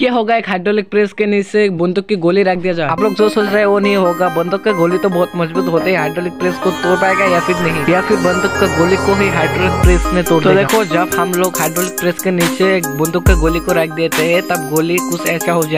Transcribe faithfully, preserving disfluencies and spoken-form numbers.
क्या होगा एक हाइड्रोलिक प्रेस के नीचे बंदूक की गोली रख दिया जाए। आप लोग जो सोच रहे हैं वो नहीं होगा। बंदूक का गोली तो बहुत मजबूत होते हैं, हाइड्रोलिक प्रेस को तोड़ पाएगा या फिर नहीं, या फिर बंदूक का गोली को ही हाइड्रोलिक प्रेस ने तोड़। तो देखो जब हम लोग हाइड्रोलिक प्रेस के नीचे बंदूक का गोली को रख देते हैं तब गोली कुछ ऐसा हो जाए।